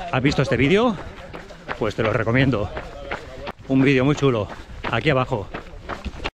¿Has visto este vídeo? Pues te lo recomiendo. Un vídeo muy chulo, aquí abajo.